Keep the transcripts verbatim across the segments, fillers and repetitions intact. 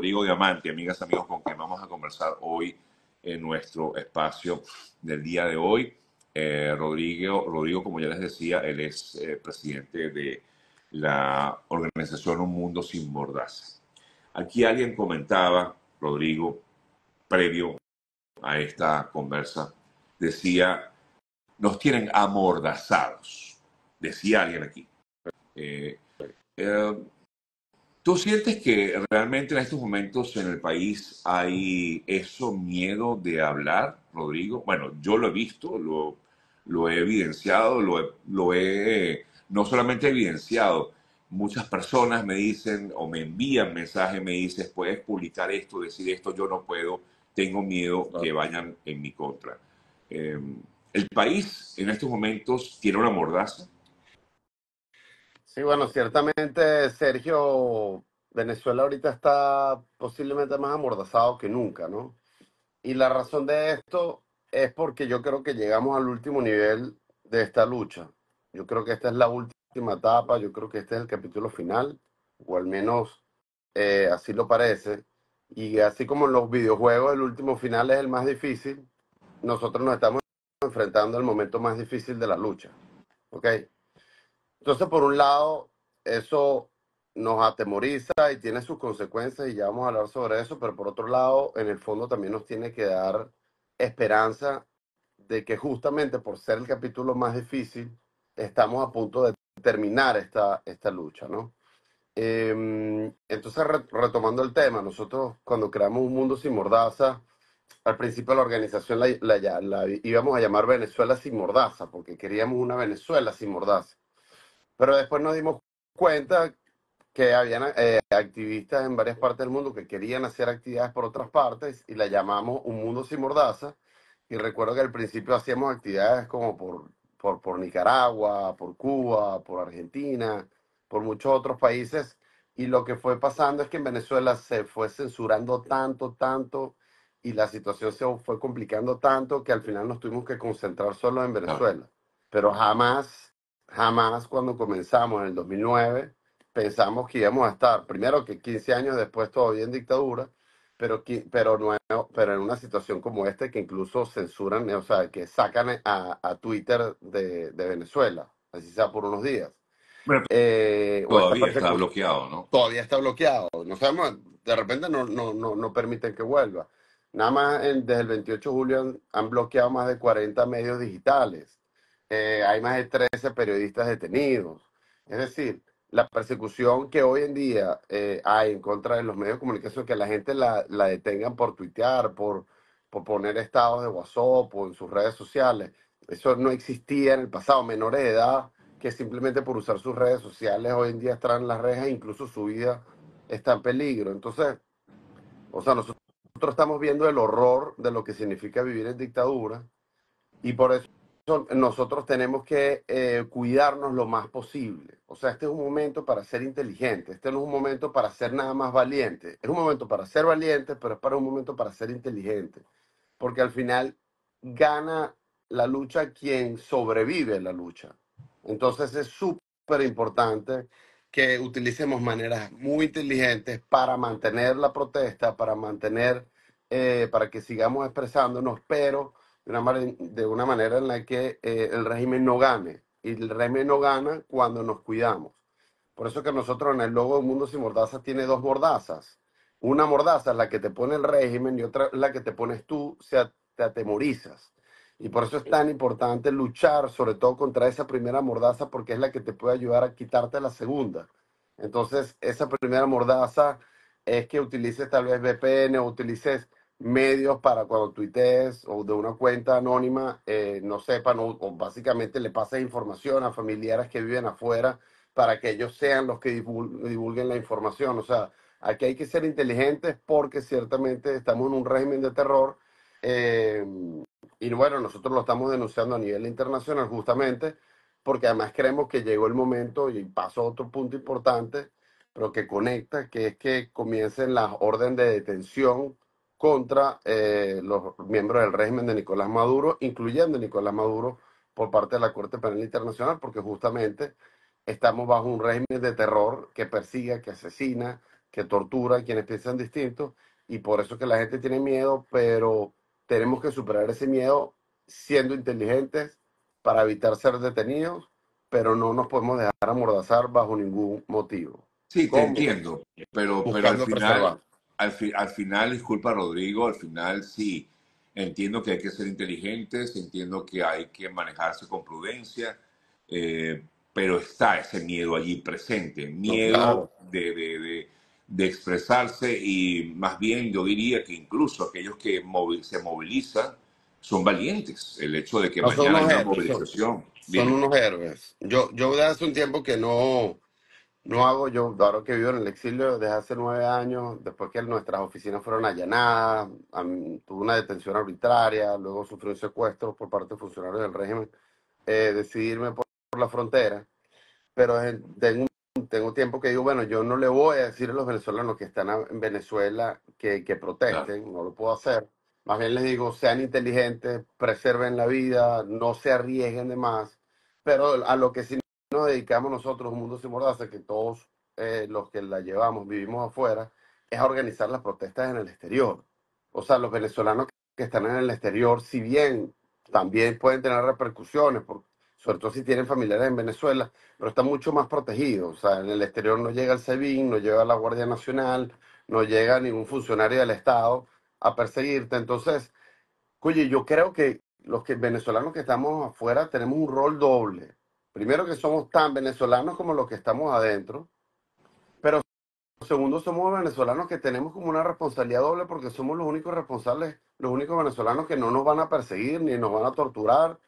Rodrigo Diamante, amigas, amigos, con quien vamos a conversar hoy en nuestro espacio del día de hoy. Eh, Rodrigo, Rodrigo, como ya les decía, él es eh, presidente de la organización Un Mundo Sin Mordaza. Aquí alguien comentaba, Rodrigo, previo a esta conversa, decía, nos tienen amordazados, decía alguien aquí. Eh, eh, ¿Tú sientes que realmente en estos momentos en el país hay eso, miedo de hablar, Rodrigo? Bueno, yo lo he visto, lo, lo he evidenciado, lo he, lo he no solamente evidenciado, muchas personas me dicen o me envían mensajes, me dicen, puedes publicar esto, decir esto, yo no puedo, tengo miedo que vayan en mi contra. Eh, ¿El país en estos momentos tiene una mordaza? Sí, bueno, ciertamente, Sergio, Venezuela ahorita está posiblemente más amordazado que nunca, ¿no? Y la razón de esto es porque yo creo que llegamos al último nivel de esta lucha. Yo creo que esta es la última etapa, yo creo que este es el capítulo final, o al menos eh, así lo parece. Y así como en los videojuegos el último final es el más difícil, nosotros nos estamos enfrentando al momento más difícil de la lucha, ¿ok? Entonces, por un lado, eso nos atemoriza y tiene sus consecuencias y ya vamos a hablar sobre eso, pero por otro lado, en el fondo también nos tiene que dar esperanza de que justamente por ser el capítulo más difícil, estamos a punto de terminar esta, esta lucha, ¿no? Eh, entonces, re- retomando el tema, nosotros cuando creamos Un Mundo Sin Mordaza, al principio la organización la, la la- la íbamos a llamar Venezuela Sin Mordaza, porque queríamos una Venezuela sin mordaza. Pero después nos dimos cuenta que habían eh, activistas en varias partes del mundo que querían hacer actividades por otras partes y la llamamos Un Mundo Sin Mordaza. Y recuerdo que al principio hacíamos actividades como por, por, por Nicaragua, por Cuba, por Argentina, por muchos otros países. Y lo que fue pasando es que en Venezuela se fue censurando tanto, tanto, y la situación se fue complicando tanto que al final nos tuvimos que concentrar solo en Claro. Venezuela. Pero jamás, jamás cuando comenzamos en el dos mil nueve pensamos que íbamos a estar, primero que quince años después todavía en dictadura, pero, qui- pero, nuevo, pero en una situación como esta que incluso censuran, o sea, que sacan a, a Twitter de, de Venezuela, así sea por unos días. Bueno, Eh, o esta todavía está persecución bloqueado, ¿no? todavía está bloqueado. No sabemos, de repente no, no, no, no permiten que vuelva. Nada más en- desde el veintiocho de julio han, han bloqueado más de cuarenta medios digitales. Eh, hay más de trece periodistas detenidos. Es decir, la persecución que hoy en día eh, hay en contra de los medios de comunicación, que la gente la, la detengan por tuitear, por, por poner estados de WhatsApp o en sus redes sociales, eso no existía en el pasado. Menores de edad que simplemente por usar sus redes sociales hoy en día están en las rejas, incluso su vida está en peligro. Entonces, o sea, nosotros estamos viendo el horror de lo que significa vivir en dictadura y por eso nosotros tenemos que eh, cuidarnos lo más posible. O sea, este es un momento para ser inteligente, este no es un momento para ser nada más valiente, es un momento para ser valiente, pero es para un momento para ser inteligente, porque al final gana la lucha quien sobrevive la lucha. Entonces es súper importante que utilicemos maneras muy inteligentes para mantener la protesta, para mantener, eh, para que sigamos expresándonos, pero de una, mane- de una manera en la que eh, el régimen no gane. Y el régimen no gana cuando nos cuidamos. Por eso que nosotros en el logo de Mundo Sin Mordaza tiene dos mordazas. Una mordaza es la que te pone el régimen y otra es la que te pones tú, o sea, te atemorizas. Y por eso es tan importante luchar sobre todo contra esa primera mordaza porque es la que te puede ayudar a quitarte la segunda. Entonces, esa primera mordaza es que utilices tal vez V P N o utilices medios para cuando tuitees o de una cuenta anónima eh, no sepan o, o básicamente le pases información a familiares que viven afuera para que ellos sean los que divul- divulguen la información. O sea, aquí hay que ser inteligentes porque ciertamente estamos en un régimen de terror. eh, y bueno, nosotros lo estamos denunciando a nivel internacional justamente porque además creemos que llegó el momento y pasó otro punto importante, pero que conecta, que es que comiencen las órdenes de detención contra eh, los miembros del régimen de Nicolás Maduro, incluyendo a Nicolás Maduro por parte de la Corte Penal Internacional, porque justamente estamos bajo un régimen de terror que persigue, que asesina, que tortura a quienes piensan distinto, y por eso que la gente tiene miedo, pero tenemos que superar ese miedo siendo inteligentes para evitar ser detenidos, pero no nos podemos dejar amordazar bajo ningún motivo. Sí, te ¿Cómo? entiendo, pero, pero al Buscando final, preservar. al, fi- al final, disculpa Rodrigo, al final sí, entiendo que hay que ser inteligentes, entiendo que hay que manejarse con prudencia, eh, pero está ese miedo allí presente, No, miedo claro. de, de, de- de expresarse y más bien yo diría que incluso aquellos que movi- se movilizan son valientes. El hecho de que No son mañana hay unos una héroes, son, movilización, son dime, unos héroes. Yo, yo desde hace un tiempo que no, no hago, yo ahora que vivo en el exilio desde hace nueve años, después que nuestras oficinas fueron allanadas, am- tuve una detención arbitraria, luego sufrí un secuestro por parte de funcionarios del régimen, eh, decidí irme por, por la frontera, pero es- tengo, tengo tiempo que digo, bueno, yo no le voy a decir a los venezolanos que están a- en Venezuela que, que claro, protesten, no lo puedo hacer. Más bien les digo, sean inteligentes, preserven la vida, no se arriesguen de más, pero a lo que sí nos dedicamos nosotros, un mundo sin mordaza, que todos eh, los que la llevamos vivimos afuera, es a organizar las protestas en el exterior. O sea, los venezolanos que están en el exterior, si bien también pueden tener repercusiones, por- sobre todo si tienen familiares en Venezuela, pero están mucho más protegidos. O sea, en el exterior no llega el SEBIN, no llega la Guardia Nacional, no llega ningún funcionario del Estado a perseguirte. Entonces, oye, yo creo que los que venezolanos que estamos afuera tenemos un rol doble. Primero que somos tan venezolanos como los que estamos adentro, pero segundo somos venezolanos que tenemos como una responsabilidad doble porque somos los únicos responsables, los únicos venezolanos que no nos van a perseguir, ni nos van a torturar,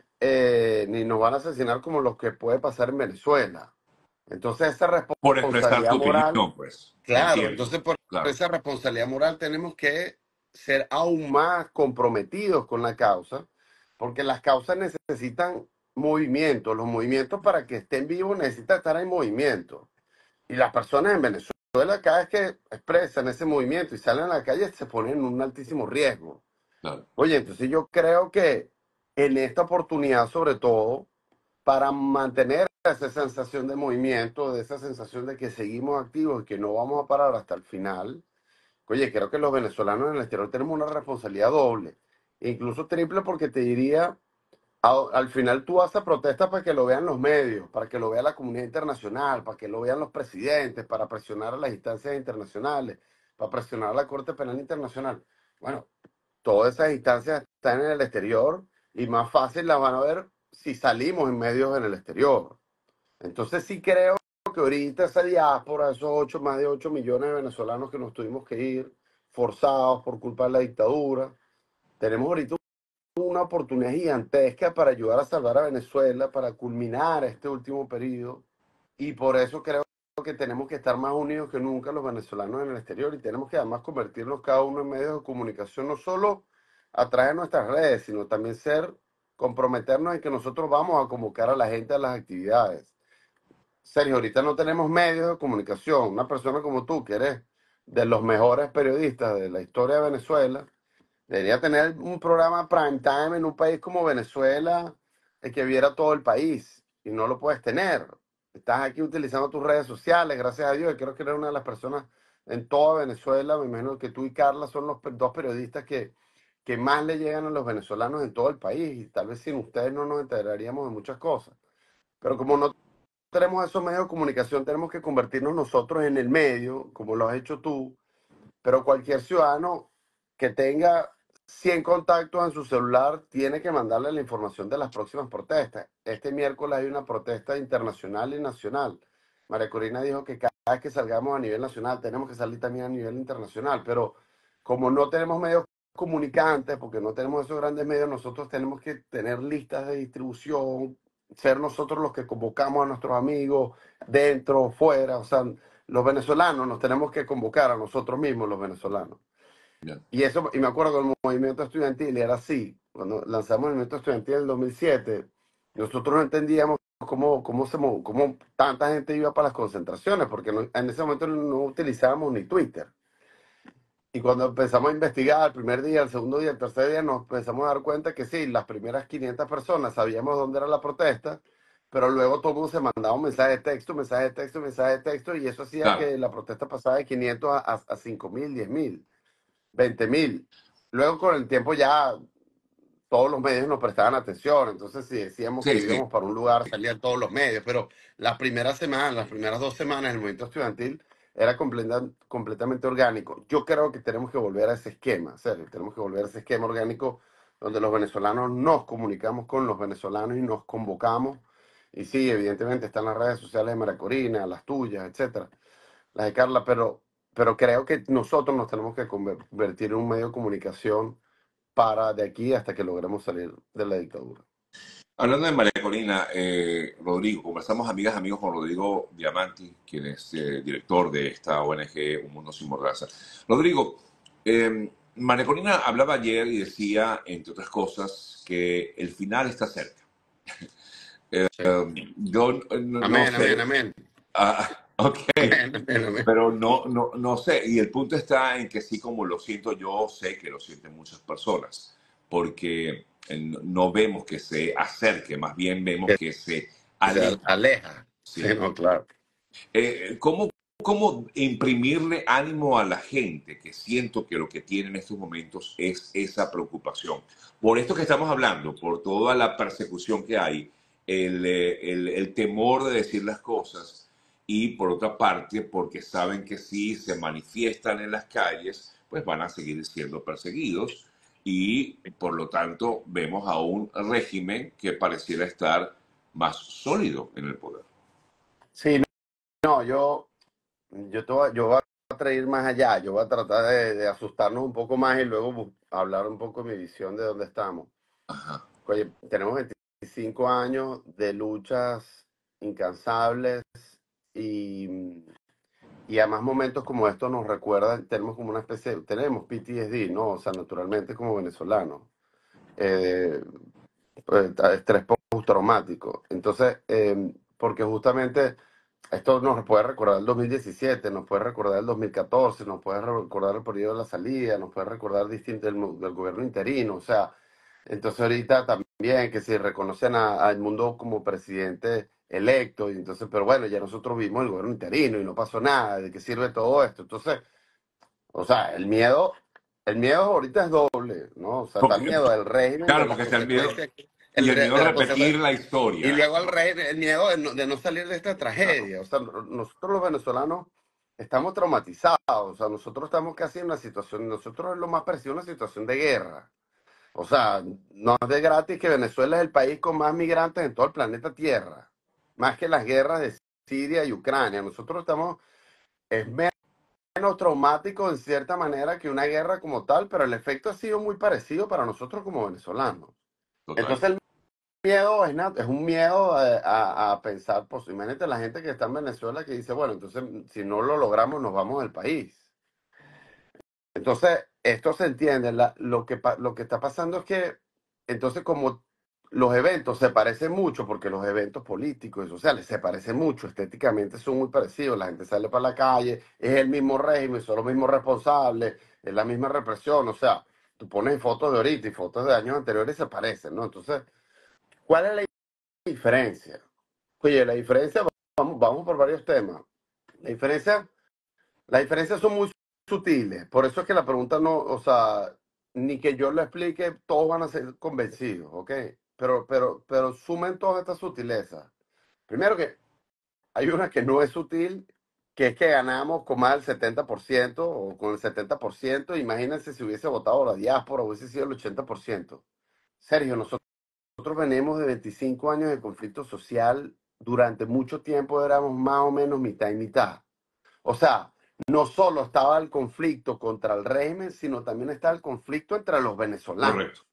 eh, ni nos van a asesinar como los que puede pasar en Venezuela. Entonces esa por expresar responsabilidad tu moral, opinión, pues, claro, entiendo, entonces por claro, esa responsabilidad moral tenemos que ser aún más comprometidos con la causa, porque las causas necesitan movimiento, los movimientos para que estén vivos necesitan estar en movimiento. Y las personas en Venezuela cada vez que expresan ese movimiento y salen a la calle se ponen en un altísimo riesgo. claro. Oye, entonces yo creo que en esta oportunidad sobre todo, para mantener esa sensación de movimiento, de esa sensación de que seguimos activos y que no vamos a parar hasta el final. Oye, creo que los venezolanos en el exterior tenemos una responsabilidad doble, incluso triple, porque te diría, a- al final tú haces protestas para que lo vean los medios, para que lo vea la comunidad internacional, para que lo vean los presidentes, para presionar a las instancias internacionales, para presionar a la Corte Penal Internacional. Bueno, todas esas instancias están en el exterior y más fácil las van a ver si salimos en medios en el exterior. Entonces sí creo que ahorita esa diáspora, esos ocho, más de ocho millones de venezolanos que nos tuvimos que ir forzados por culpa de la dictadura, tenemos ahorita una oportunidad gigantesca para ayudar a salvar a Venezuela, para culminar este último periodo. Y por eso creo que tenemos que estar más unidos que nunca los venezolanos en el exterior y tenemos que además convertirnos cada uno en medios de comunicación, no solo a través de nuestras redes, sino también ser, comprometernos en que nosotros vamos a convocar a la gente a las actividades. Sergio, ahorita no tenemos medios de comunicación. Una persona como tú, que eres de los mejores periodistas de la historia de Venezuela, debería tener un programa prime time en un país como Venezuela, el que viera todo el país, y no lo puedes tener. Estás aquí utilizando tus redes sociales, gracias a Dios, y creo que eres una de las personas en toda Venezuela, me imagino que tú y Carla son los pe- dos periodistas que, que más le llegan a los venezolanos en todo el país, y tal vez sin ustedes no nos enteraríamos de muchas cosas. Pero como no tenemos esos medios de comunicación, tenemos que convertirnos nosotros en el medio, como lo has hecho tú, pero cualquier ciudadano que tenga cien contactos en su celular tiene que mandarle la información de las próximas protestas. Este miércoles hay una protesta internacional y nacional. María Corina dijo que cada vez que salgamos a nivel nacional tenemos que salir también a nivel internacional, pero como no tenemos medios comunicantes, porque no tenemos esos grandes medios, nosotros tenemos que tener listas de distribución, ser nosotros los que convocamos a nuestros amigos dentro, fuera, o sea, los venezolanos nos tenemos que convocar a nosotros mismos, los venezolanos. Ya. Y eso, y me acuerdo que el movimiento estudiantil era así. Cuando lanzamos el movimiento estudiantil en el dos mil siete, nosotros no entendíamos cómo, cómo, se, mo- cómo tanta gente iba para las concentraciones, porque no- en ese momento no utilizábamos ni Twitter. Y cuando empezamos a investigar el primer día, el segundo día, el tercer día, nos empezamos a dar cuenta que sí, las primeras quinientas personas sabíamos dónde era la protesta, pero luego todo el mundo se mandaba un mensaje de texto, mensaje de texto, mensaje de texto, y eso hacía Claro, que la protesta pasara de quinientos a, a, a cinco mil, diez mil, veinte mil. Luego con el tiempo ya todos los medios nos prestaban atención, entonces si decíamos que sí, sí. íbamos para un lugar, salían todos los medios, pero las primeras semanas, las primeras dos semanas, el movimiento estudiantil era completa- completamente orgánico. Yo creo que tenemos que volver a ese esquema, serio, tenemos que volver a ese esquema orgánico donde los venezolanos nos comunicamos con los venezolanos y nos convocamos. Y sí, evidentemente están las redes sociales de María Corina, las tuyas, etcétera, las de Carla, pero, pero creo que nosotros nos tenemos que convertir en un medio de comunicación para de aquí hasta que logremos salir de la dictadura. Hablando de María Corina, eh, Rodrigo, conversamos amigas, amigos con Rodrigo Diamanti, quien es eh, director de esta O N G Un Mundo Sin Mordaza. Rodrigo, eh, María Corina hablaba ayer y decía, entre otras cosas, que el final está cerca. Eh, Sí. yo no, no Amén, amén, sé, amén. ah, ok, Amén, amén, amén. pero no, no, no sé. Y el punto está en que sí, como lo siento yo, sé que lo sienten muchas personas, porque eh, no no vemos que se acerque, más bien vemos Que que se se aleja. aleja. Sí, Sí. no, claro. Eh, ¿cómo, ¿Cómo imprimirle ánimo a la gente que siento que lo que tiene en estos momentos es esa preocupación? Por esto que estamos hablando, por toda la persecución que hay, el, eh, el, el temor de decir las cosas y por otra parte porque saben que si se manifiestan en las calles, pues van a seguir siendo perseguidos y por lo tanto vemos a un régimen que pareciera estar más sólido en el poder. Sí, no, yo, yo, te voy, yo voy a traer más allá. Yo voy a tratar de, de asustarnos un poco más y luego bu- hablar un poco de mi visión de dónde estamos. Ajá. Oye, tenemos veinticinco años de luchas incansables y, y además momentos como estos nos recuerdan, tenemos como una especie, de- tenemos P T S D, ¿no? O sea, naturalmente como venezolanos. Eh, eh, Estrés postraumático. Entonces, eh, porque justamente esto nos puede recordar el dos mil diecisiete, nos puede recordar el dos mil catorce, nos puede recordar el periodo de la salida, nos puede recordar distinto del, mo- del gobierno interino. O sea, entonces ahorita también que si reconocen a, a Edmundo como presidente electo, y entonces, pero bueno, ya nosotros vimos el gobierno interino y no pasó nada, ¿de qué sirve todo esto? Entonces, o sea, el miedo, el miedo ahorita es doble, ¿no? O sea, está el Porque, miedo del régimen, de claro, las porque está el miedo consecuencias, el, y el re- miedo a de las repetir consecuencias, la y historia, luego el, ¿no? régimen, el miedo de no, de no salir de esta Claro, tragedia. O sea, no- nosotros los venezolanos estamos traumatizados, o sea, nosotros estamos casi en una situación, nosotros es lo más parecido a una situación de guerra. O sea, no es de gratis que Venezuela es el país con más migrantes en todo el planeta Tierra, más que las guerras de Siria y Ucrania. Nosotros estamos, es menos traumático en cierta manera que una guerra como tal, pero el efecto ha sido muy parecido para nosotros como venezolanos. total. Entonces el miedo es, nat- es un miedo a, a- a pensar, pues imagínate la gente que está en Venezuela que dice, bueno, entonces si no lo logramos nos vamos del país. Entonces, esto se entiende. La- lo que, pa- lo que está pasando es que, entonces, como los eventos se parecen mucho, porque los eventos políticos y sociales se parecen mucho, estéticamente son muy parecidos, la gente sale para la calle, es el mismo régimen, son los mismos responsables, es la misma represión, o sea, tú pones fotos de ahorita y fotos de años anteriores y se parecen, ¿no? Entonces, ¿cuál es la diferencia? Oye, la diferencia, vamos, vamos por varios temas. La diferencia las diferencias son muy sutiles, por eso es que la pregunta no, o sea, ni que yo lo explique, todos van a ser convencidos, ¿ok? Pero, pero, pero sumen todas estas sutilezas. Primero que hay una que no es sutil, que es que ganamos con más del setenta por ciento o con el setenta por ciento. Imagínense si hubiese votado la diáspora, hubiese sido el ochenta por ciento. Sergio, nosotros, nosotros venimos de veinticinco años de conflicto social, durante mucho tiempo éramos más o menos mitad y mitad. O sea, no solo estaba el conflicto contra el régimen, sino también está el conflicto entre los venezolanos. Correcto.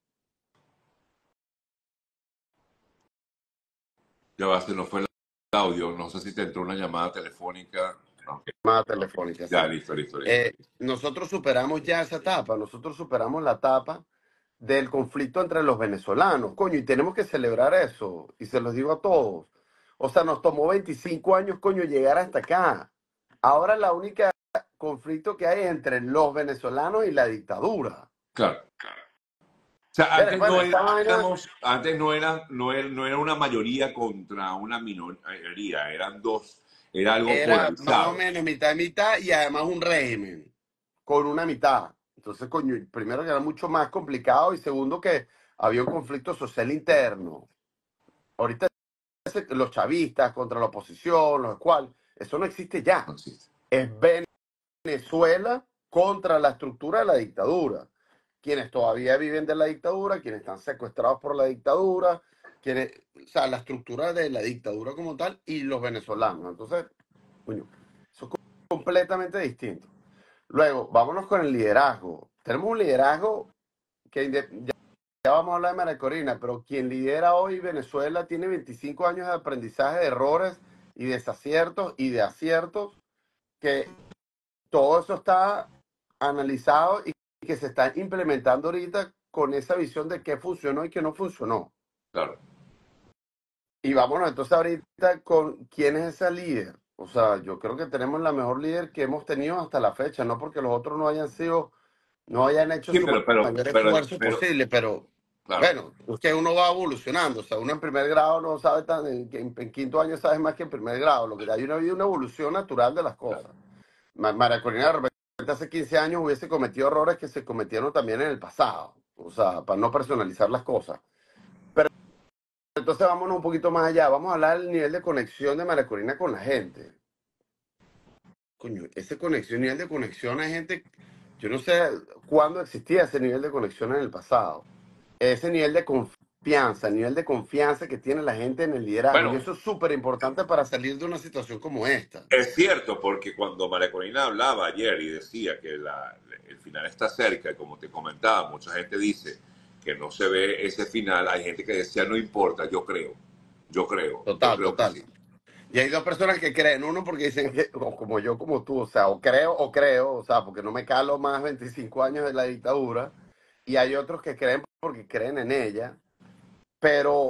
Ya va, se nos fue el audio. No sé si te entró una llamada telefónica. Ok, Más ok. telefónica, Ya, sí. listo, listo, listo. Eh, nosotros superamos ya esa etapa, nosotros superamos la etapa del conflicto entre los venezolanos, coño, y tenemos que celebrar eso, y se los digo a todos. O sea, nos tomó veinticinco años, coño, llegar hasta acá. Ahora la única conflicto que hay es entre los venezolanos y la dictadura. Claro. sea, Pero, antes bueno, no esta vaina éramos, antes no era, no era, no era una mayoría contra una minoría, eran dos, era algo era más o polarizado. menos mitad y mitad y además un régimen con una mitad. Entonces, coño, primero que era mucho más complicado y segundo que había un conflicto social interno. Ahorita ese- los chavistas contra la oposición, los cual, eso no existe ya. No existe. Es Venezuela contra la estructura de la dictadura. Quienes todavía viven de la dictadura, quienes están secuestrados por la dictadura, quienes, o sea, la estructura de la dictadura como tal y los venezolanos. Entonces, coño, eso es completamente distinto. Luego, vámonos con el liderazgo. Tenemos un liderazgo que inde- ya, ya vamos a hablar de María Corina, pero quien lidera hoy Venezuela tiene veinticinco años de aprendizaje de errores y desaciertos y de aciertos, que todo eso está analizado y que se está implementando ahorita con esa visión de qué funcionó y qué no funcionó. Claro. Y vámonos entonces ahorita con quién es esa líder. O sea, yo creo que tenemos la mejor líder que hemos tenido hasta la fecha, no porque los otros no hayan sido, no hayan hecho Sí, su pero, pero, mayor pero, esfuerzo pero, posible, pero claro, bueno, es que uno va evolucionando. O sea, uno en primer grado no sabe tan, en, en- en quinto año sabes más que en primer grado. Lo que hay una, una evolución natural de las claro. cosas. Ma- María Corina de repente hace quince años hubiese cometido errores que se cometieron también en el pasado. O sea, para no personalizar las cosas. Entonces vámonos un poquito más allá. Vamos a hablar del nivel de conexión de María Corina con la gente. Coño, ese conexión, nivel de conexión hay gente, yo no sé cuándo existía ese nivel de conexión en el pasado. Ese nivel de confianza, el nivel de confianza que tiene la gente en el liderazgo. Y Bueno, eso es súper importante para salir de una situación como esta. es cierto, porque cuando María Corina hablaba ayer y decía que la- el final está cerca, y como te comentaba, mucha gente dice que no se ve ese final, hay gente que decía no importa, yo creo, yo creo, yo Total, creo que total. sí. Y hay dos personas que creen, uno porque dicen que, o como yo, como tú, o sea, o creo o creo, o sea, porque no me calo más veinticinco años de la dictadura, y hay otros que creen porque creen en ella, pero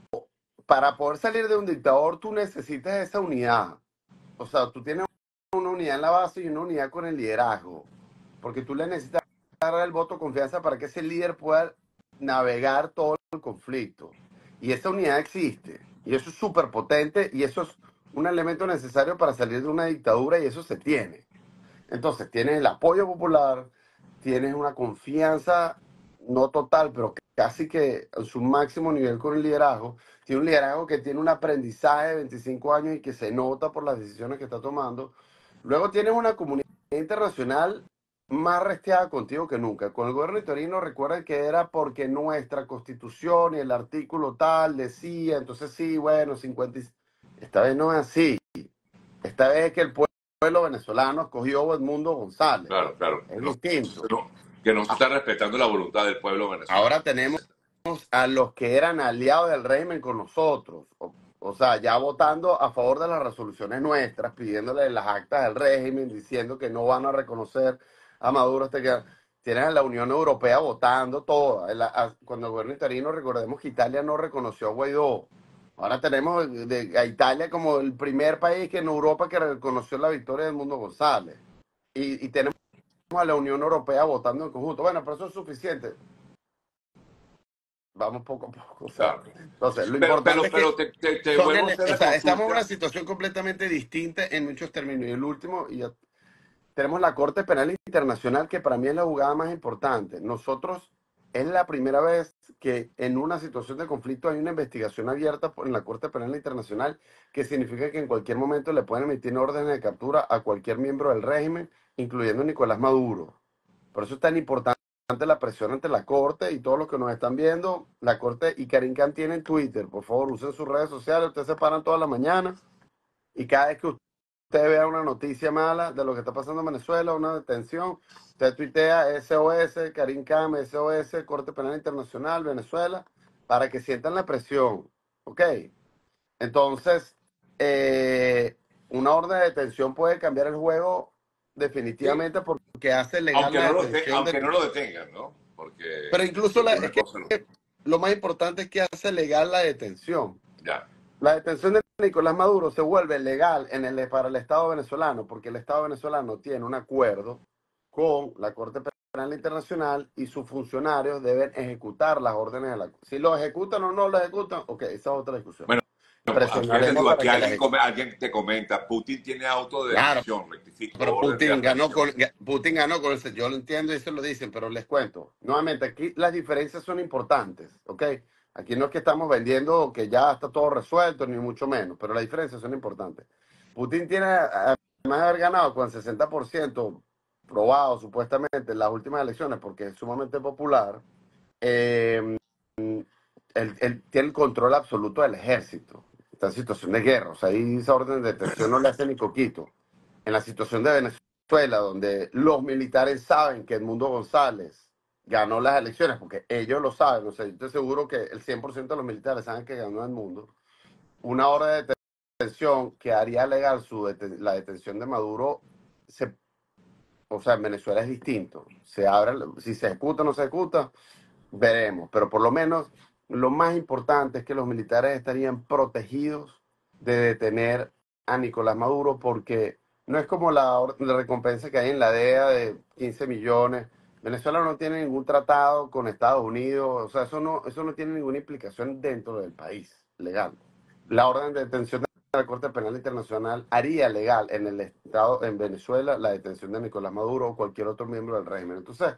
para poder salir de un dictador tú necesitas esa unidad, o sea, tú tienes una unidad en la base y una unidad con el liderazgo, porque tú le necesitas dar el voto de confianza para que ese líder pueda navegar todo el conflicto. Y esa unidad existe, y eso es súper potente, y eso es un elemento necesario para salir de una dictadura, y eso se tiene. Entonces, tienes el apoyo popular, tienes una confianza, no total, pero casi que en su máximo nivel con el liderazgo. Tiene un liderazgo que tiene un aprendizaje de veinticinco años y que se nota por las decisiones que está tomando. Luego tienes una comunidad internacional más resteada contigo que nunca. Con el gobierno de Torino, recuerden que era porque nuestra constitución y el artículo tal decía, entonces sí, bueno, cincuenta y- esta vez no es así. Esta vez es que el pueblo venezolano escogió a Edmundo González. Claro, claro, Es que no, distinto. no- que no se Ah, está respetando la voluntad del pueblo venezolano. ahora tenemos a los que eran aliados del régimen con nosotros. O, o sea, ya votando a favor de las resoluciones nuestras, pidiéndole las actas del régimen, diciendo que no van a reconocer a Maduro hasta que... Tienes a la Unión Europea votando toda. El- a- Cuando el gobierno interino, recordemos que Italia no reconoció a Guaidó. Ahora tenemos de- a Italia como el primer país que en Europa que reconoció la victoria de Edmundo González. Y, y tenemos a la Unión Europea votando en conjunto. Bueno, pero eso es suficiente. Vamos poco a poco. O sea, Claro. entonces, lo Pero, importante pero, es que pero te, te- te son vuelvo a ele- hacer o la sea, estamos en una consulta. situación completamente distinta en muchos términos. Y el último, y ya tenemos la Corte Penal Internacional, que para mí es la jugada más importante. Nosotros, es la primera vez que en una situación de conflicto hay una investigación abierta por- en la Corte Penal Internacional, que significa que en cualquier momento le pueden emitir órdenes de captura a cualquier miembro del régimen, incluyendo Nicolás Maduro. Por eso es tan importante la presión ante la Corte y todos los que nos están viendo. La Corte y Karim Khan tienen Twitter. Por favor, usen sus redes sociales. Ustedes se paran toda la mañana y cada vez que usted vea una noticia mala de lo que está pasando en Venezuela, una detención, usted tuitea S O S, Karim Khan, S O S, Corte Penal Internacional, Venezuela, para que sientan la presión. ¿Ok? Entonces, eh, una orden de detención puede cambiar el juego Sí, definitivamente porque hace legal aunque la no lo, dete- detención aunque de... no lo detengan, ¿no? Porque, Pero incluso la, porque es una que cosa no. lo más importante es que hace legal la detención. Ya, La detención de Nicolás Maduro se vuelve legal en el, para el Estado venezolano porque el Estado venezolano tiene un acuerdo con la Corte Penal Internacional y sus funcionarios deben ejecutar las órdenes de la Corte. Si lo ejecutan o no lo ejecutan, ok, esa es otra discusión. Bueno, fíjate Presionaremos tú, para aquí que la alguien, come- ejecuten. alguien te comenta, Putin tiene Claro, autodetención, rectifico, pero orden de Putin ganó aprehensión. con, Putin ganó con ese, yo lo entiendo y eso lo dicen, pero les cuento. Nuevamente, aquí las diferencias son importantes, ¿ok? Aquí no es que estamos vendiendo que ya está todo resuelto, ni mucho menos, pero las diferencias son importantes. Putin tiene, además de haber ganado con el sesenta por ciento probado supuestamente en las últimas elecciones, porque es sumamente popular, eh, él, él tiene el control absoluto del ejército. Está en situación de guerra, o sea, ahí esa orden de detención no le hace ni coquito. En la situación de Venezuela, donde los militares saben que Edmundo González ganó las elecciones, porque ellos lo saben, o sea, yo estoy seguro que el cien por ciento de los militares saben que ganó Edmundo, una orden de detención que haría legal su deten- la detención de Maduro, se, o sea, en Venezuela es distinto. Se abre, si se ejecuta o no se ejecuta, veremos, pero por lo menos lo más importante es que los militares estarían protegidos de detener a Nicolás Maduro porque no es como la, or- la recompensa que hay en la D E A de quince millones. Venezuela no tiene ningún tratado con Estados Unidos, o sea, eso no, eso no tiene ninguna implicación dentro del país legal. La orden de detención de la Corte Penal Internacional haría legal en el Estado, en Venezuela, la detención de Nicolás Maduro o cualquier otro miembro del régimen. Entonces,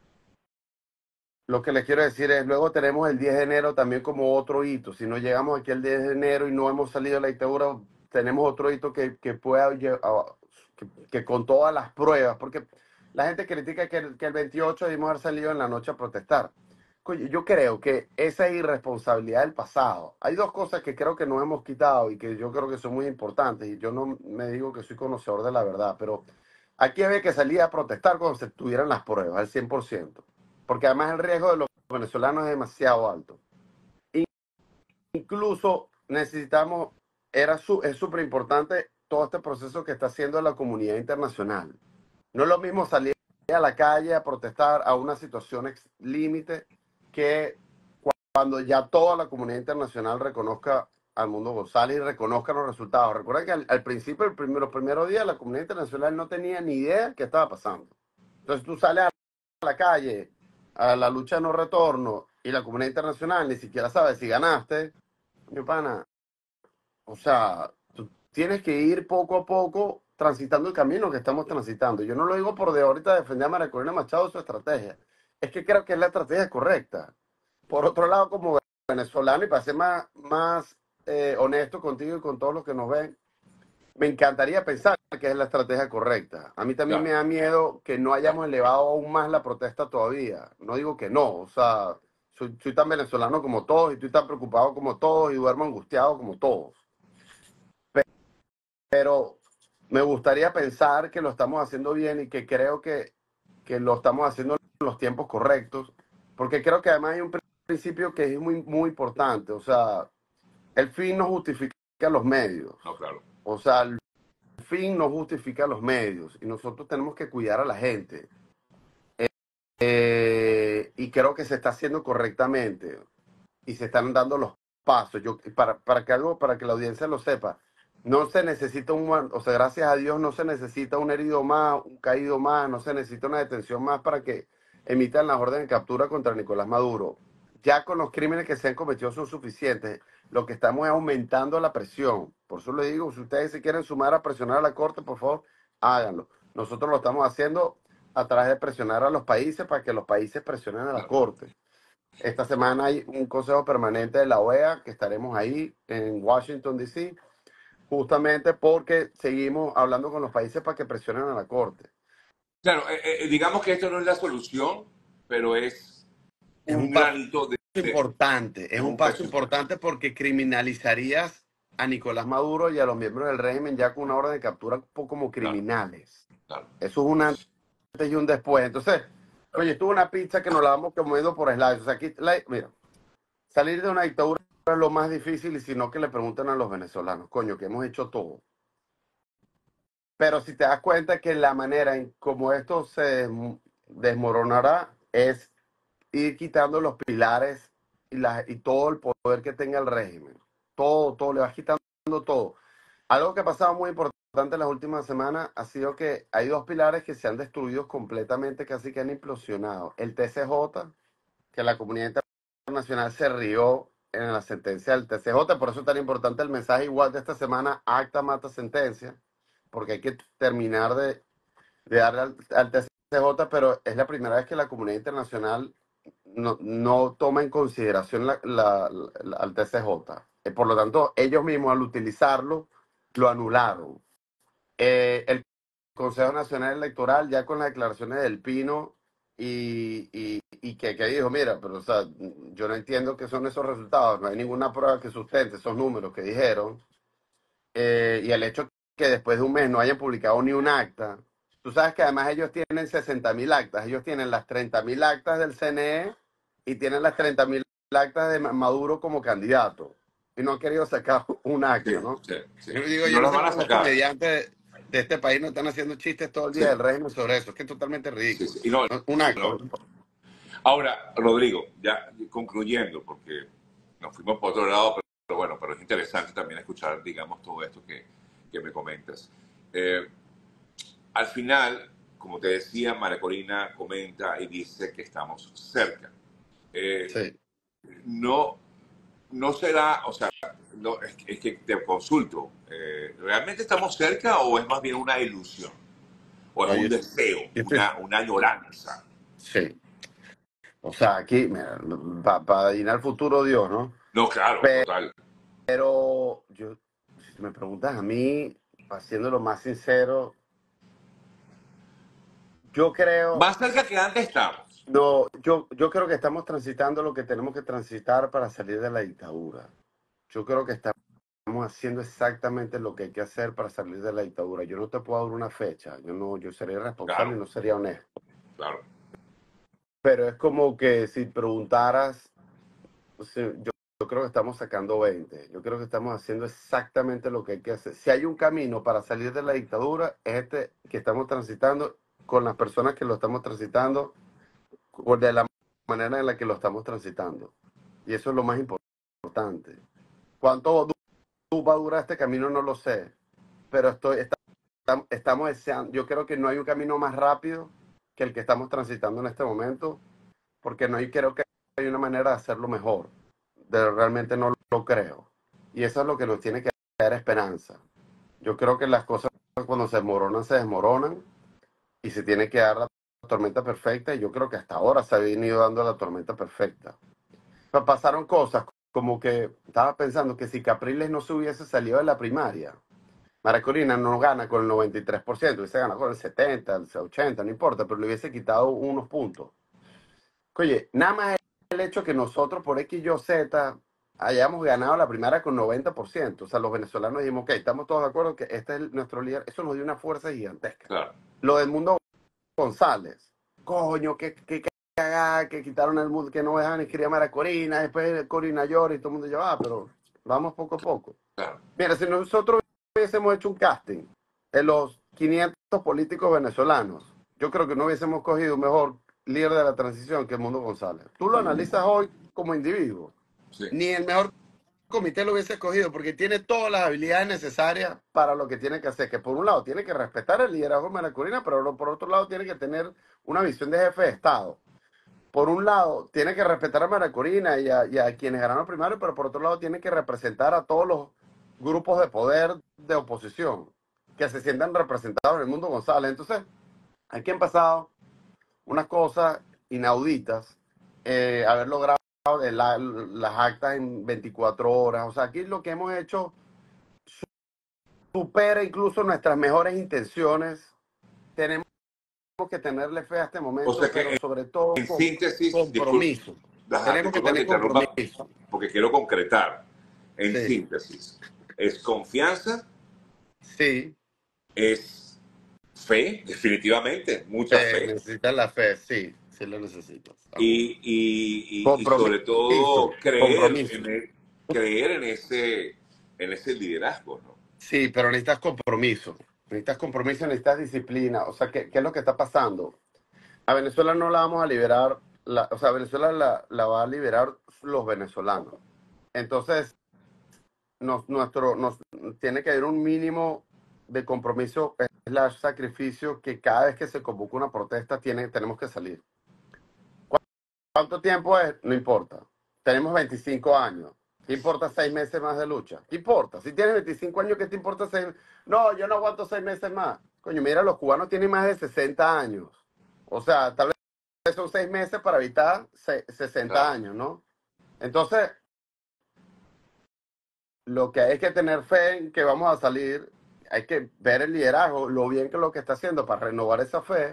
lo que les quiero decir es, luego tenemos el diez de enero también como otro hito. Si no llegamos aquí el diez de enero y no hemos salido de la dictadura, tenemos otro hito que, que pueda, lle- a- que, que con todas las pruebas, porque la gente critica que el, que el veintiocho debimos haber salido en la noche a protestar. Coño, yo creo que esa es irresponsabilidad del pasado. Hay dos cosas que creo que nos hemos quitado y que yo creo que son muy importantes, y yo no me digo que soy conocedor de la verdad, pero aquí había que salir a protestar cuando se tuvieran las pruebas, al cien por ciento, porque además el riesgo de los venezolanos es demasiado alto. Incluso necesitamos, era su, es súper importante todo este proceso que está haciendo la comunidad internacional. No es lo mismo salir a la calle a protestar a una situación ex- límite que cuando ya toda la comunidad internacional reconozca al mundo González y reconozca los resultados. Recuerda que al, al principio, el primer- los primeros días, la comunidad internacional no tenía ni idea qué estaba pasando. Entonces tú sales a la calle, a la lucha de no retorno, y la comunidad internacional ni siquiera sabe si ganaste, mi pana. O sea, tú tienes que ir poco a poco transitando el camino que estamos transitando. Yo no lo digo por de ahorita defender a María Corina Machado su estrategia. Es que creo que es la estrategia correcta. Por otro lado, como venezolano, y para ser más, más eh, honesto contigo y con todos los que nos ven, me encantaría pensar que es la estrategia correcta. A mí también me Claro. da miedo que no hayamos elevado aún más la protesta todavía. No digo que no, o sea, soy, soy tan venezolano como todos y estoy tan preocupado como todos y duermo angustiado como todos. Pero me gustaría pensar que lo estamos haciendo bien y que creo que, que lo estamos haciendo en los tiempos correctos, porque creo que además hay un principio que es muy, muy importante, o sea, el fin no justifica los medios, No, claro. o sea, el fin no justifica los medios y nosotros tenemos que cuidar a la gente. Eh, y creo que se está haciendo correctamente y se están dando los pasos. Yo, para, para que algo, para que la audiencia lo sepa, no se necesita un, muer- o sea, gracias a Dios no se necesita un herido más, un caído más, no se necesita una detención más para que emitan las órdenes de captura contra Nicolás Maduro. Ya con los crímenes que se han cometido son suficientes. Lo que estamos es aumentando la presión. Por eso le digo, si ustedes se quieren sumar a presionar a la Corte, por favor, háganlo. Nosotros lo estamos haciendo a través de presionar a los países para que los países presionen a la Claro. Corte. Esta semana hay un consejo permanente de la O E A que estaremos ahí en Washington, D C, justamente porque seguimos hablando con los países para que presionen a la Corte. Claro, eh, eh, digamos que esto no es la solución, pero es Es un un paso granito de, de- importante, es es un un paso peso importante importante. porque criminalizarías a Nicolás Maduro y a los miembros del régimen ya con una orden de captura un poco como Claro, criminales. claro. Eso es un antes y un después. Entonces, oye, esto es una pizza que nos la vamos comiendo por slides. O sea, aquí, la- mira, salir de una dictadura es lo más difícil y si no que le pregunten a los venezolanos, coño, que hemos hecho todo. Pero si te das cuenta que la manera en cómo esto se des- desmoronará es ir quitando los pilares y, la, y todo el poder que tenga el régimen. Todo, todo, le vas quitando todo. Algo que ha pasado muy importante importante en las últimas semanas ha sido que hay dos pilares que se han destruido completamente, casi que han implosionado. El T C J, que la comunidad internacional se rió en la sentencia del T C J, por eso es tan importante el mensaje igual de esta semana, acta mata sentencia, porque hay que terminar de, de darle al, al T C J, pero es la primera vez que la comunidad internacional no, no toma en consideración la, la, la- al T C J. Eh, Por lo tanto, ellos mismos al utilizarlo, lo anularon. Eh, el Consejo Nacional Electoral, ya con las declaraciones del Pino y, y, y que, que dijo, mira, pero o sea, yo no entiendo qué son esos resultados, no hay ninguna prueba que sustente esos números que dijeron, eh, y el hecho que después de un mes no hayan publicado ni un acta. Tú sabes que además ellos tienen sesenta mil actas, ellos tienen las treinta mil actas del C N E y tienen las treinta mil actas de Ma- Maduro como candidato. Y no han querido sacar un Sí, acta, ¿no? sí, sí. Yo digo, Y yo no no las sé van a cómo los sacar. comediantes de, de este país no están haciendo chistes todo el Sí, día del régimen sobre eso. Es que es totalmente sí, sí. ridículo. Y no, No, un acta. no. Ahora, Rodrigo, ya concluyendo, porque nos fuimos por otro lado, pero, pero bueno, pero es interesante también escuchar, digamos, todo esto que, que me comentas. Eh, al final, como te decía, María Corina comenta y dice que estamos cerca. Eh, Sí. no, no será, o sea, no, es, es que te consulto, eh, ¿realmente estamos cerca o es más bien una ilusión? ¿O es No, un yo, deseo, yo estoy- una, una añoranza? sí. O sea, aquí, para adivinar el futuro Dios, ¿no? No, claro, total. Pero yo, si me preguntas a mí, haciéndolo más sincero, yo creo, Más cerca que antes estamos. no, yo, yo creo que estamos transitando lo que tenemos que transitar para salir de la dictadura. Yo creo que estamos haciendo exactamente lo que hay que hacer para salir de la dictadura. Yo no te puedo dar una fecha, yo no, yo sería irresponsable Claro, y no sería honesto. claro. Pero es como que si preguntaras, o sea, yo, yo creo que estamos sacando veinte. Yo creo que estamos haciendo exactamente lo que hay que hacer. Si hay un camino para salir de la dictadura, es este que estamos transitando con las personas que lo estamos transitando, o de la manera en la que lo estamos transitando. Y eso es lo más importante. ¿Cuánto du- va a durar este camino? No lo sé. Pero estoy, está- estamos deseando, yo creo que no hay un camino más rápido que el que estamos transitando en este momento, porque no hay, creo que hay una manera de hacerlo mejor. De, realmente no lo creo. Y eso es lo que nos tiene que dar esperanza. Yo creo que las cosas cuando se desmoronan, se desmoronan y se tiene que dar la tormenta perfecta. Y yo creo que hasta ahora se ha venido dando la tormenta perfecta. Pa- Pasaron cosas como que estaba pensando que si Capriles no se hubiese salido de la primaria, María Corina no gana con el noventa y tres por ciento, hubiese ganado con el setenta, el ochenta, no importa, pero le hubiese quitado unos puntos. Oye, nada más el hecho que nosotros por X, Y, Z hayamos ganado la primera con noventa por ciento. O sea, los venezolanos dijimos, ok, estamos todos de acuerdo que este es el- nuestro líder. Eso nos dio una fuerza gigantesca. Claro, Lo del Mundo González. Coño, que, que, que cagada, que quitaron el mundo, que no dejaban inscribir a Mara Corina, después Corina llora y todo el mundo ya va, pero vamos poco a poco. claro, Mira, si nosotros hubiésemos hecho un casting en los quinientos políticos venezolanos, yo creo que no hubiésemos cogido un mejor líder de la transición que el Mundo González. Tú lo analizas hoy como individuo. sí, Ni el mejor comité lo hubiese escogido porque tiene todas las habilidades necesarias para lo que tiene que hacer. Que por un lado tiene que respetar el liderazgo de Maracurina, pero por otro lado tiene que tener una visión de jefe de Estado. Por un lado, tiene que respetar a Maracurina y a, y a quienes ganaron primario, pero por otro lado tiene que representar a todos los grupos de poder de oposición que se sientan representados en el Mundo González. Entonces, aquí han pasado unas cosas inauditas, eh, haber logrado la- las actas en veinticuatro horas. O sea, aquí lo que hemos hecho supera incluso nuestras mejores intenciones. Tenemos que tenerle fe a este o momento, sea pero que sobre todo en con síntesis, disculpa, compromiso. ajá, Tenemos que disculpa que te tener interrumpa, compromiso. porque quiero concretar. En Sí, síntesis, es confianza, sí. es fe, definitivamente, mucha Eh, fe, necesitas la fe, sí, sí lo necesitas. Aún. y, y, y, y sobre Compromiso, todo creer compromiso. en, el- creer en ese, en ese liderazgo, ¿no? Sí, pero necesitas compromiso. Necesitas compromiso, necesitas disciplina. O sea, ¿qué, qué es lo que está pasando? A Venezuela no la vamos a liberar, la, o sea, Venezuela la, la va a liberar los venezolanos. Entonces, nos, nuestro, nos, tiene que haber un mínimo de compromiso, slash sacrificio, que cada vez que se convoca una protesta tiene, tenemos que salir. ¿Cuánto tiempo es? No importa. Tenemos veinticinco años. ¿Qué importa seis meses más de lucha? ¿Qué importa? Si tienes veinticinco años, ¿qué te importa seis? No, yo no aguanto seis meses más. Coño, mira, los cubanos tienen más de sesenta años. O sea, tal vez son seis meses para evitar sesenta Claro. años, ¿no? Entonces, lo que hay que tener fe en que vamos a salir, hay que ver el liderazgo, lo bien que lo que está haciendo para renovar esa fe.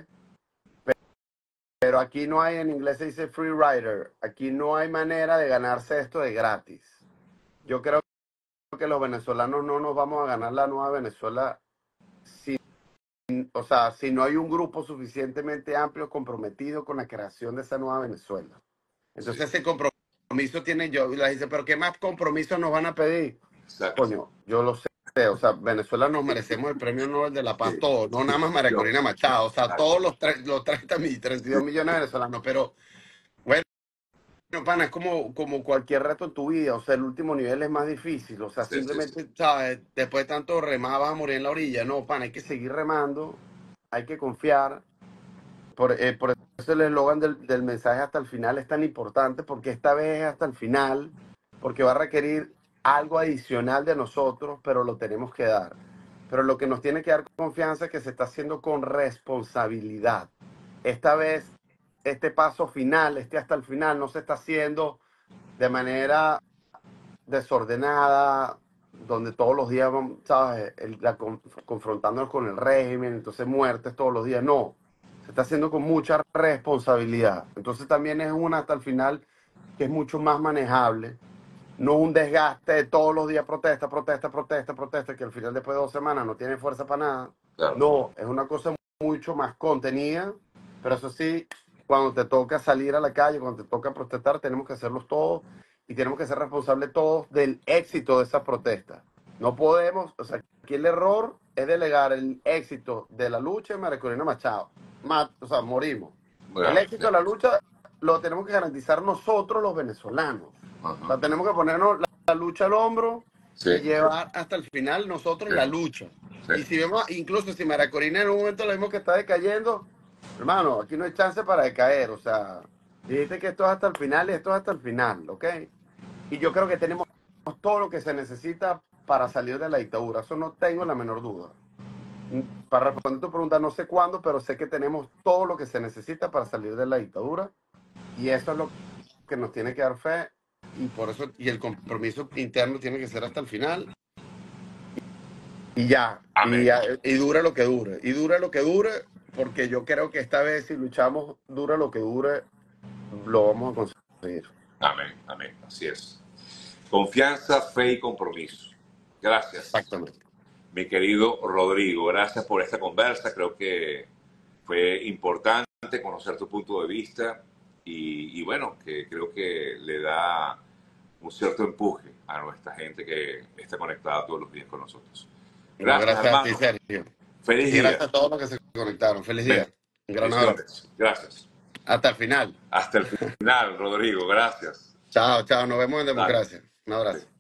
Pero aquí no hay, en inglés se dice free rider, aquí no hay manera de ganarse esto de gratis. Yo creo que los venezolanos no nos vamos a ganar la nueva Venezuela si, o sea, si no hay un grupo suficientemente amplio comprometido con la creación de esa nueva Venezuela. Entonces Sí. ese compromiso tiene yo, y la dice, pero ¿qué más compromisos nos van a pedir? Exacto. Coño, yo lo sé. O sea, Venezuela nos merecemos el premio Nobel de la Paz, Sí. todos, no nada más María Yo- Corina Machado, o sea, Exacto. todos los, tre- los treinta mil, treinta y dos millones de venezolanos, pero bueno, pana, es como, como cualquier reto en tu vida, o sea, el último nivel es más difícil, o sea, Sí, sí, sí. simplemente, ¿sabes? Después de tanto remar vas a morir en la orilla, no, pana, hay que seguir remando, hay que confiar, por, eh, por eso el eslogan del, del mensaje hasta el final es tan importante, porque esta vez es hasta el final, porque va a requerir algo adicional de nosotros, pero lo tenemos que dar. Pero lo que nos tiene que dar confianza es que se está haciendo con responsabilidad. Esta vez, este paso final, este hasta el final, no se está haciendo de manera desordenada, donde todos los días, vamos, ¿sabes? El- la, con- confrontándonos con el régimen, entonces muertes todos los días. No, se está haciendo con mucha responsabilidad. Entonces también es una hasta el final que es mucho más manejable. No un desgaste de todos los días protesta, protesta, protesta, protesta, que al final después de dos semanas no tiene fuerza para nada. Claro. No, es una cosa mucho más contenida, pero eso sí, cuando te toca salir a la calle, cuando te toca protestar, tenemos que hacerlos todos y tenemos que ser responsables todos del éxito de esa protesta. No podemos, o sea, aquí el error es delegar el éxito de la lucha en María Corina Machado. Ma- o sea, morimos. Bueno, El éxito de la lucha lo tenemos que garantizar nosotros los venezolanos. O ajá. sea, tenemos que ponernos la, la lucha al hombro Sí, y llevar hasta el final nosotros Sí. la lucha. Y sí, si vemos, incluso si María Corina en un momento le vemos que está decayendo, hermano, aquí no hay chance para decaer. O sea, dijiste que esto es hasta el final y esto es hasta el final, ¿ok? Y yo creo que tenemos todo lo que se necesita para salir de la dictadura. Eso no tengo la menor duda. Para responder tu pregunta, no sé cuándo, pero sé que tenemos todo lo que se necesita para salir de la dictadura. Y eso es lo que nos tiene que dar fe. Y por eso, y el compromiso interno tiene que ser hasta el final. Y ya, Amén. y, ya, y dura lo que dure. Y dura lo que dure, porque yo creo que esta vez si luchamos, dura lo que dure, lo vamos a conseguir. Amén, amén, así es. Confianza, fe y compromiso. Gracias, Exactamente. mi querido Rodrigo. Gracias por esta conversa. Creo que fue importante conocer tu punto de vista y, y bueno, que creo que le da un cierto empuje a nuestra gente que está conectada todos los días con nosotros. No, Gracias, gracias a ti, hermano. Sergio. Feliz Y gracias día. a todos los que se conectaron. Feliz día. Un gran abrazo. Bendiciones. Gracias. Hasta el final. Hasta el final, Rodrigo. Gracias. Chao, chao. Nos vemos en Dale. democracia. Un abrazo. Sí.